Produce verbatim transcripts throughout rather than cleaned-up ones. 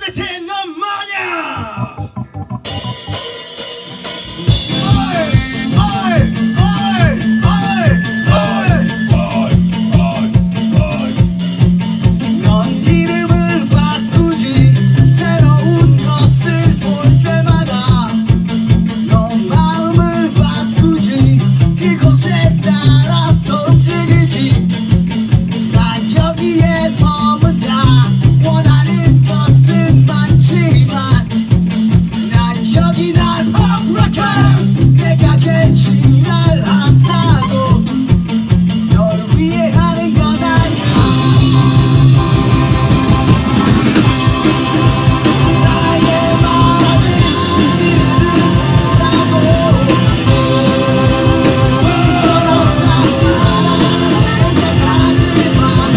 도대체 넌 뭐냐? 넌 이름을 바꾸지 새로운 것을 볼 때마다 넌 마음을 바꾸지 그곳에 따라서 움직이지 난 여기에 머문다 원하는 것은 많지만 난 여기 날 팝락한 내가 될지 날 안다고 너를 위해 하는 건 아니야 나의 말은 이들을 보라고 이처럼 살아라는 생각하지 마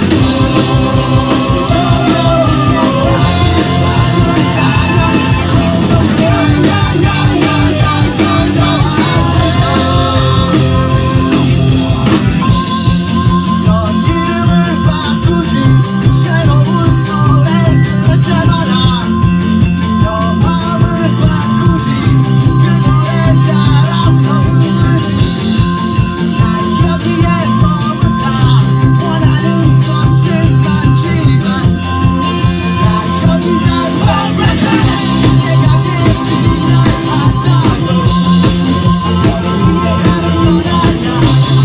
넌 이름을 바꾸지 새로운 노래를 들을 때마다 너 마음을 바꾸지 그 노래에 따라서 움직이지 난 여기에 머문다 원하는 것은 많지만 난 여기 날 완벽해 내가 될지 날 안다고 너를 위해 하는 건 아니야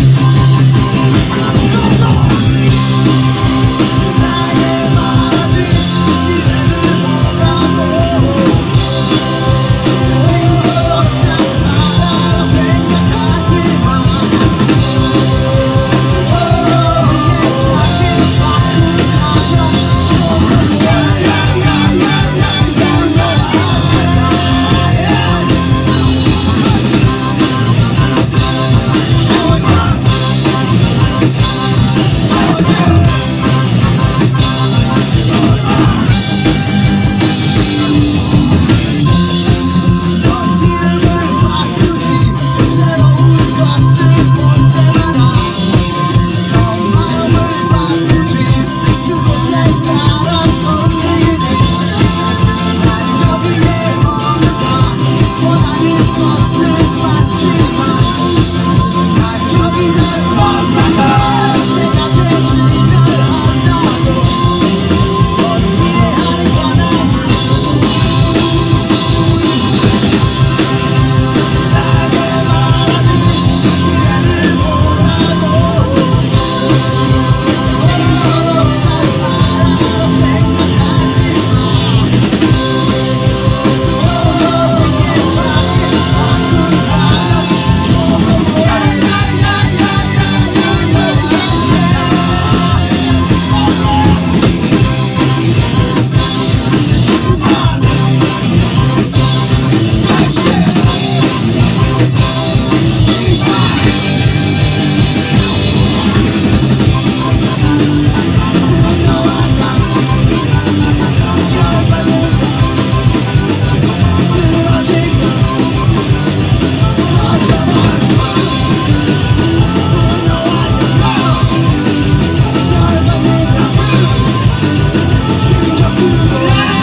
나의 말하지 이들을 보라고 이처럼 살아라 생각하지 마 저렇게 자기 바꾸나면 좋은 넌 이름을 바꾸지 새로운 것을 볼 때마다 너 마음을 바꾸지 그곳에 따라서 움직이지 난 여기에 머문다 원하는 것은 많지만 난 여기 날 완벽해 내가 될지 날 안다고 너를 위해 하는 건 아니야 나의 말하지 이들을 보라고 이처럼 살아라 생각하지 마 저렇게 자기 바꾸나면 좋은 You're